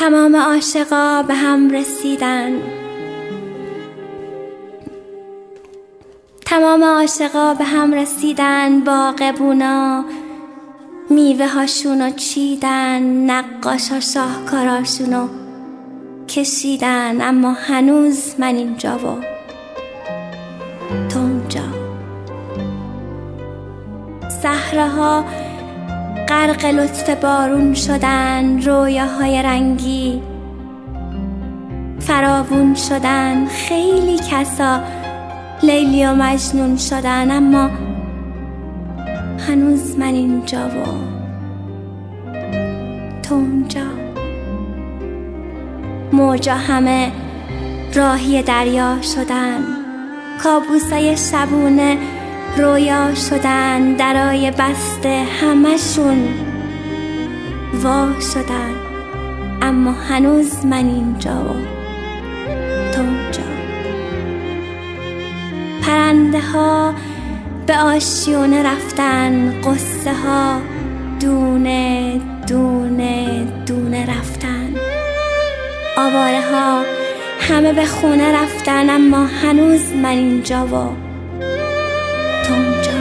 تمام عاشقا به هم رسیدن، تمام عاشقا به هم رسیدن، باغبونا میوه هاشونو چیدن، نقاشا شاهکاراشونو کشیدن، اما هنوز من اینجا و تو اونجا. صحراها غرق لطف بارون شدن، رویاهای رنگی فراوون شدن، خیلی کسا لیلی و مجنون شدن، اما هنوز من اینجا و تو اونجا. موجا همه راهی دریا شدن، کابوسای شبونه رویا شدن، درای بسته همشون وا شدن، اما هنوز من اینجا و تو اونجا. پرنده ها به آشیونه رفتن، قصه ها دونه دونه دونه رفتن، آواره ها همه به خونه رفتن، اما هنوز من اینجا و تو اونجا.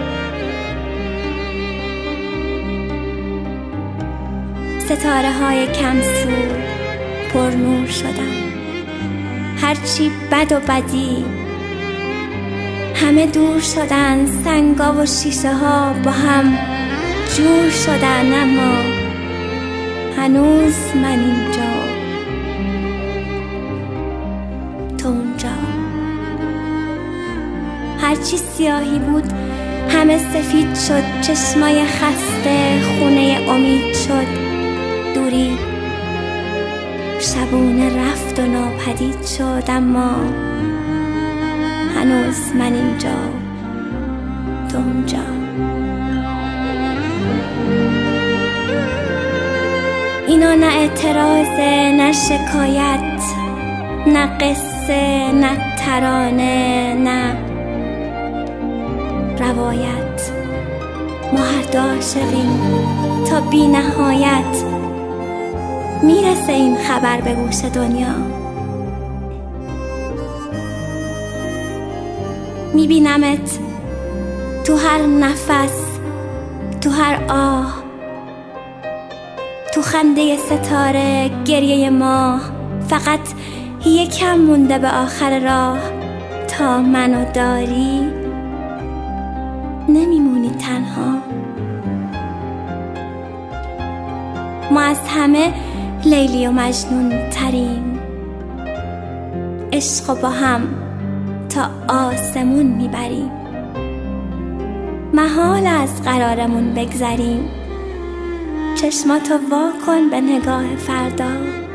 ستاره های کمسو پر نور شدن، هرچی بد و بدی همه دور شدن، سنگا و شیشه ها با هم جور شدن، اما هنوز من اینجا تو اونجا. هرچی سیاهی بود همه سفید شد، چشمای خسته خونه امید شد، دوری شبونه رفت و ناپدید شد، اما هنوز من اینجا تو اونجا. اینا نه اعتراضه نه شکایت، نه قصه نه ترانه نه روایت، ما هر دو عاشقیم تا بی نهایت. میرسه این خبر به گوش دنیا، میبینمت تو هر نفس، تو هر آه، تو خنده ستاره، گریه ماه. فقط یکم مونده به آخر راه، تا منو داری نمیمونی تنها. ما از همه لیلی و مجنون تریم، عشق با هم تا آسمون میبریم، محال از قرارمون بگذریم. چشماتو وا کن به نگاه فردا،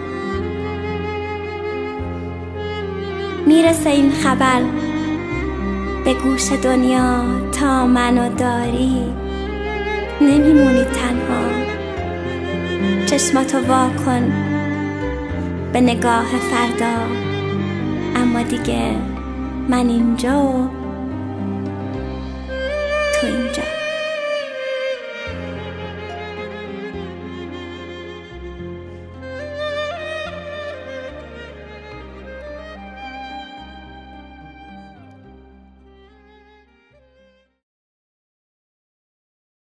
میرسه این خبر به گوش دنیا، تا منو داری نمیمونی تنها. چشماتو وا کن به نگاه فردا، اما دیگه من اینجا و تو اینجا.